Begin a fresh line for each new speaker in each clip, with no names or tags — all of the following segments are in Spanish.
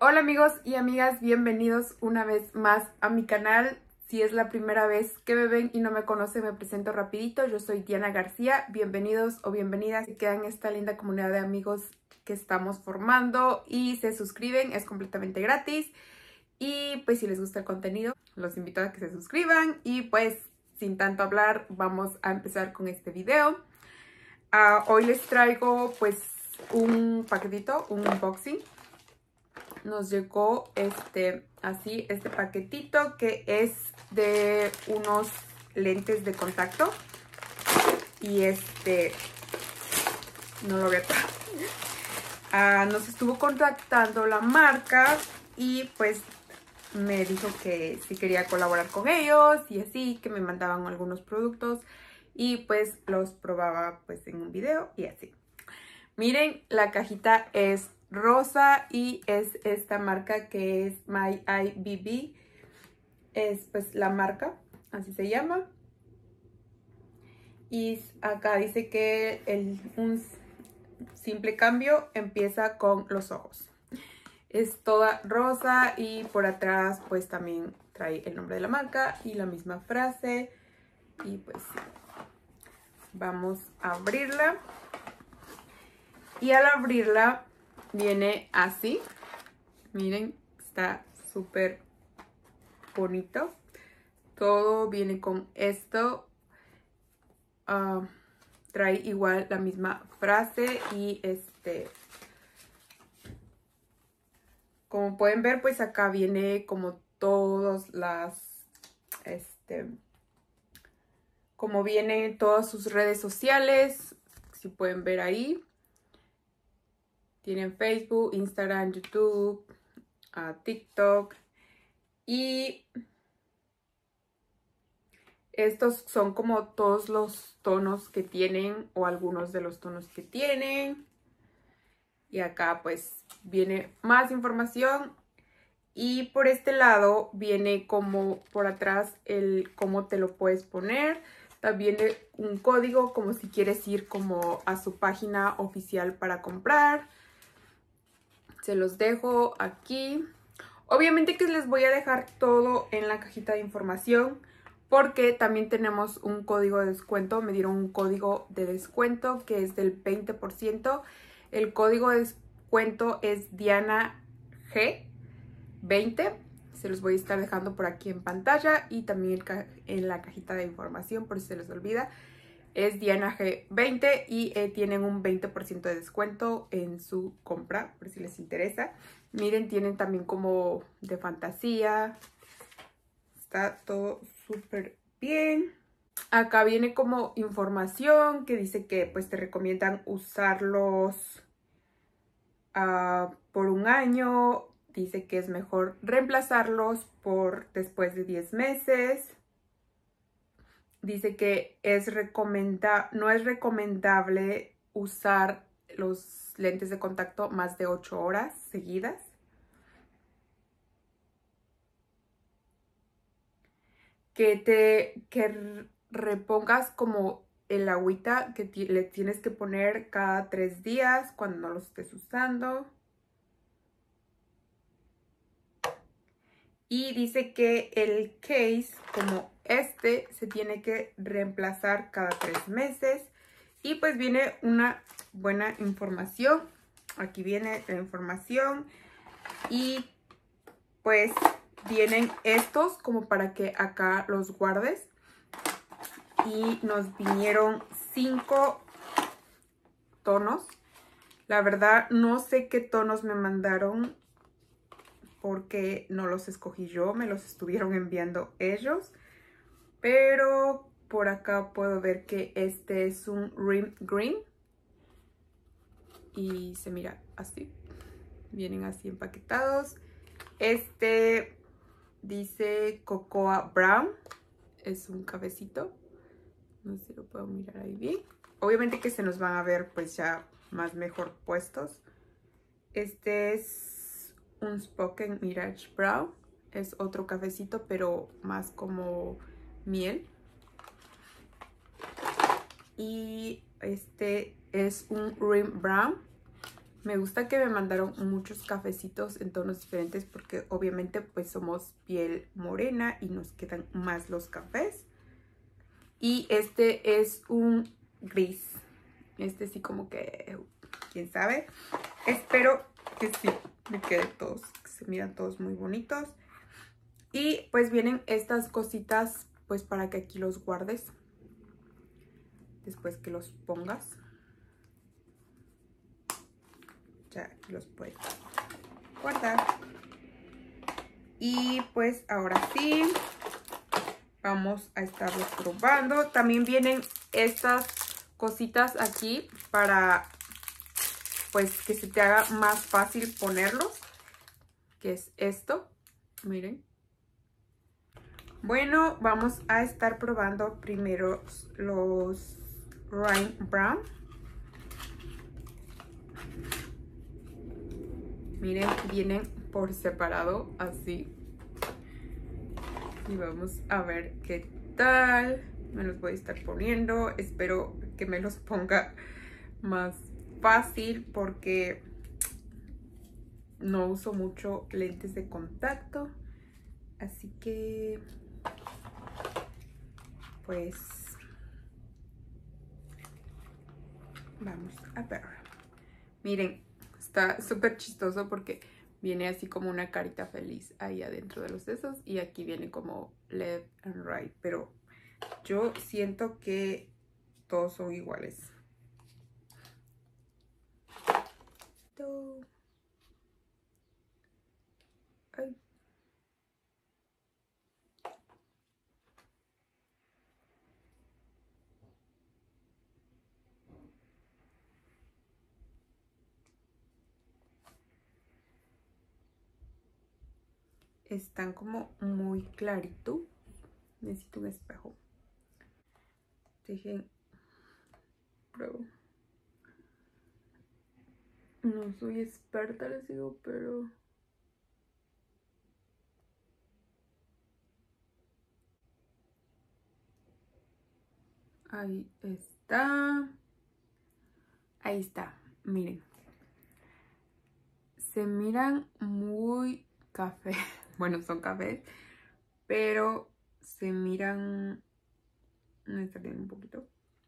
Hola amigos y amigas, bienvenidos una vez más a mi canal. Si es la primera vez que me ven y no me conocen, me presento rapidito. Yo soy Diana García. Bienvenidos o bienvenidas. Se quedan en esta linda comunidad de amigos que estamos formando y se suscriben, es completamente gratis. Y pues si les gusta el contenido, los invito a que se suscriban. Y pues sin tanto hablar, vamos a empezar con este video. Hoy les traigo pues un paquetito, un unboxing. Nos llegó este paquetito que es de unos lentes de contacto. Y no lo voy a traer. Nos estuvo contactando la marca y pues me dijo que si quería colaborar con ellos y así, que me mandaban algunos productos y pues los probaba pues en un video y así. Miren, la cajita es rosa y es esta marca que es My Eye BB. Es pues la marca, así se llama. Y acá dice que un simple cambio empieza con los ojos. Es toda rosa y por atrás pues también trae el nombre de la marca y la misma frase. Y pues vamos a abrirla. Y al abrirla viene así. Miren, está súper bonito. Todo viene con esto. Trae igual la misma frase y como pueden ver, pues acá viene como todas las, como vienen todas sus redes sociales, si pueden ver ahí. Tienen Facebook, Instagram, YouTube, TikTok. Y estos son como todos los tonos que tienen o algunos de los tonos que tienen. Y acá pues viene más información. Y por este lado viene como por atrás el cómo te lo puedes poner. También viene un código como si quieres ir como a su página oficial para comprar. Se los dejo aquí. Obviamente que les voy a dejar todo en la cajita de información porque también tenemos un código de descuento. Me dieron un código de descuento que es del 20%. El código de descuento es Diana G20. Se los voy a estar dejando por aquí en pantalla y también en la cajita de información por si se les olvida. Es Diana G20 y tienen un 20% de descuento en su compra, por si les interesa. Miren, tienen también como de fantasía. Está todo súper bien. Acá viene como información que dice que pues te recomiendan usarlos por un año. Dice que es mejor reemplazarlos por después de 10 meses. Dice que no es recomendable usar los lentes de contacto más de 8 horas seguidas. Que repongas como el agüita que le tienes que poner cada 3 días cuando no los estés usando. Y dice que el case como se tiene que reemplazar cada 3 meses. Y pues viene una buena información. Aquí viene la información. Y pues vienen estos como para que acá los guardes. Y nos vinieron 5 tonos. La verdad no sé qué tonos me mandaron porque no los escogí yo, me los estuvieron enviando ellos. Pero por acá puedo ver que este es un Rim Green. Y se mira así. Vienen así empaquetados. Este dice Cocoa Brown. Es un cafecito. No sé si lo puedo mirar ahí bien. Obviamente que se nos van a ver pues ya más mejor puestos. Este es un Spoken Mirage Brown. Es otro cafecito, pero más como miel. Y este es un Rim Brown. Me gusta que me mandaron muchos cafecitos en tonos diferentes porque obviamente pues somos piel morena y nos quedan más los cafés. Y este es un gris. Este sí como que, quién sabe. Espero que sí me queden todos, que se miran todos muy bonitos. Y pues vienen estas cositas pues para que aquí los guardes después que los pongas. Ya aquí los puedes guardar. Y pues ahora sí, vamos a estarlos probando. También vienen estas cositas aquí para pues que se te haga más fácil ponerlos. Que es esto, miren. Bueno, vamos a estar probando primero los Rime Brown. Miren, vienen por separado, así. Y vamos a ver qué tal. Me los voy a estar poniendo. Espero que me los ponga más fácil porque no uso mucho lentes de contacto. Así que, pues, vamos a ver. Miren, está súper chistoso porque viene así como una carita feliz ahí adentro de los dedos. Y aquí viene como left and right. Pero yo siento que todos son iguales. Ay. Están como muy claritos. Necesito un espejo. Dejen, pruebo. No soy experta, les digo, pero... Ahí está. Ahí está, miren. Se miran muy café. Bueno, son cafés, pero se miran... Me está viendo un poquito.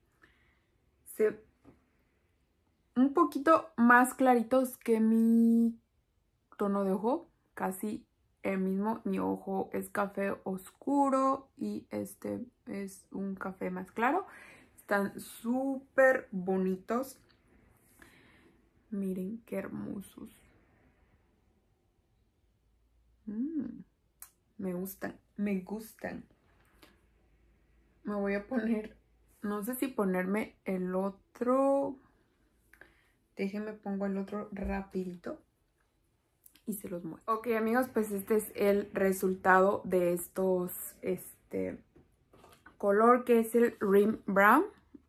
Un poquito más claritos que mi tono de ojo. Casi el mismo. Mi ojo es café oscuro y este es un café más claro. Están súper bonitos. Miren qué hermosos. Me gustan, me gustan. Me voy a poner, no sé si ponerme el otro. Déjenme pongo el otro rapidito y se los muestro. Ok, amigos, pues este es el resultado de estos, color que es el Rime Brown.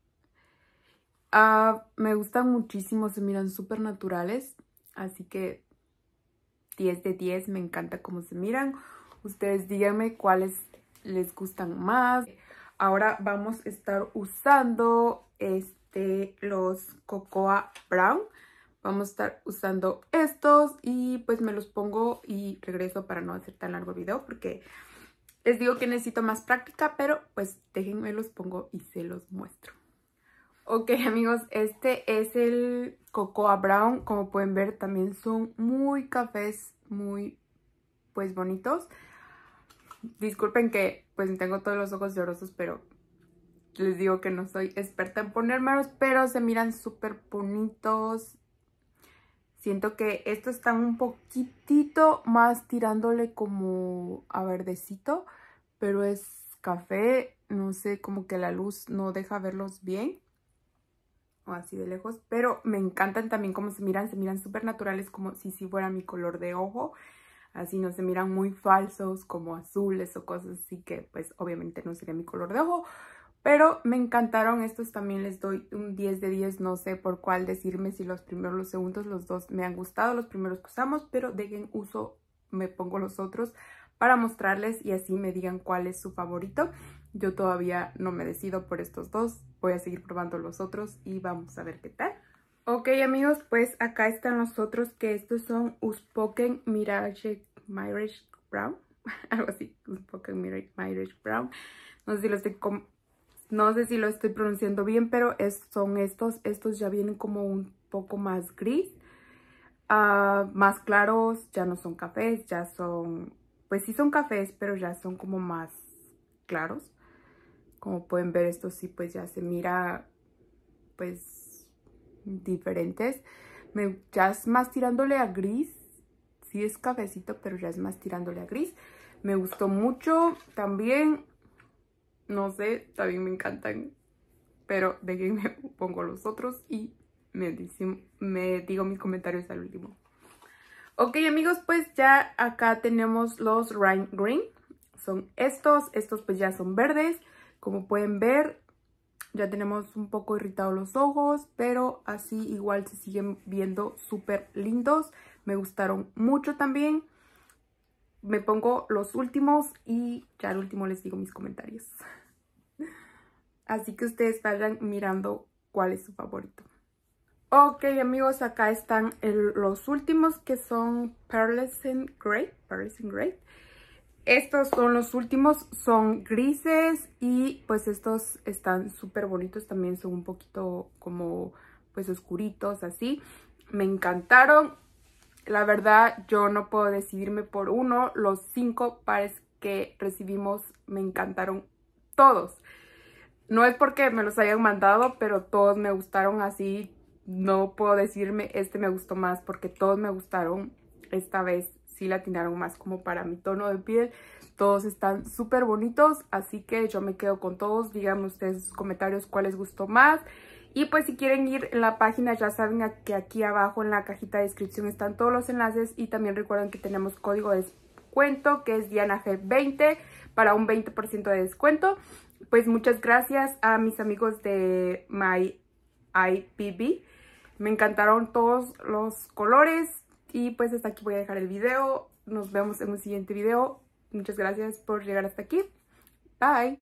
Me gustan muchísimo, se miran súper naturales, así que 10 de 10, me encanta cómo se miran. Ustedes díganme cuáles les gustan más. Ahora vamos a estar usando los Cocoa Brown. Vamos a estar usando estos y pues me los pongo y regreso para no hacer tan largo el video porque les digo que necesito más práctica, pero pues déjenme los pongo y se los muestro. Ok, amigos, este es el Cocoa Brown. Como pueden ver, también son muy cafés, muy pues bonitos. Disculpen que pues tengo todos los ojos llorosos, pero les digo que no soy experta en ponérmelos, pero se miran súper bonitos. Siento que estos están un poquitito más tirándole como a verdecito, pero es café. No sé, como que la luz no deja verlos bien. O así de lejos, pero me encantan también cómo se miran súper naturales, como si fuera mi color de ojo, así no se miran muy falsos como azules o cosas así que pues obviamente no sería mi color de ojo, pero me encantaron. Estos también les doy un 10 de 10, no sé por cuál decirme, si los primeros o los segundos. Los dos me han gustado, los primeros que usamos, pero dejen uso, me pongo los otros para mostrarles y así me digan cuál es su favorito. Yo todavía no me decido por estos dos. Voy a seguir probando los otros y vamos a ver qué tal. Ok, amigos, pues acá están los otros, que estos son Unspoken Mirage Brown. Algo así, Unspoken Mirage Brown. No sé si lo estoy no sé si lo estoy pronunciando bien, pero son estos. Estos ya vienen como un poco más gris. Más claros, ya no son cafés, ya son... Pues sí son cafés, pero ya son como más claros. Como pueden ver, estos sí pues ya se mira pues diferentes. Ya es más tirándole a gris. Sí es cafecito, pero ya es más tirándole a gris. Me gustó mucho también. No sé, también me encantan. Pero déjenme pongo los otros y me digo mis comentarios al último. Ok, amigos, pues ya acá tenemos los Rhyme Green. Son estos pues ya son verdes. Como pueden ver, ya tenemos un poco irritados los ojos, pero así igual se siguen viendo súper lindos. Me gustaron mucho también. Me pongo los últimos y ya al último les digo mis comentarios. Así que ustedes vayan mirando cuál es su favorito. Ok, amigos, acá están los últimos, que son Pearlescent Grey. Estos son los últimos, son grises y pues estos están súper bonitos. También son un poquito como pues oscuritos así. Me encantaron. La verdad, yo no puedo decidirme por uno. Los 5 pares que recibimos me encantaron todos. No es porque me los hayan mandado, pero todos me gustaron así. No puedo decirme este me gustó más, porque todos me gustaron. Esta vez sí la atinaron más como para mi tono de piel. Todos están súper bonitos, así que yo me quedo con todos. Díganme ustedes en sus comentarios cuál les gustó más. Y pues si quieren ir en la página, ya saben que aquí abajo en la cajita de descripción están todos los enlaces. Y también recuerden que tenemos código de descuento, que es DianaG20, para un 20% de descuento. Pues muchas gracias a mis amigos de MyIPB. Me encantaron todos los colores. Y pues hasta aquí voy a dejar el video. Nos vemos en un siguiente video. Muchas gracias por llegar hasta aquí. Bye.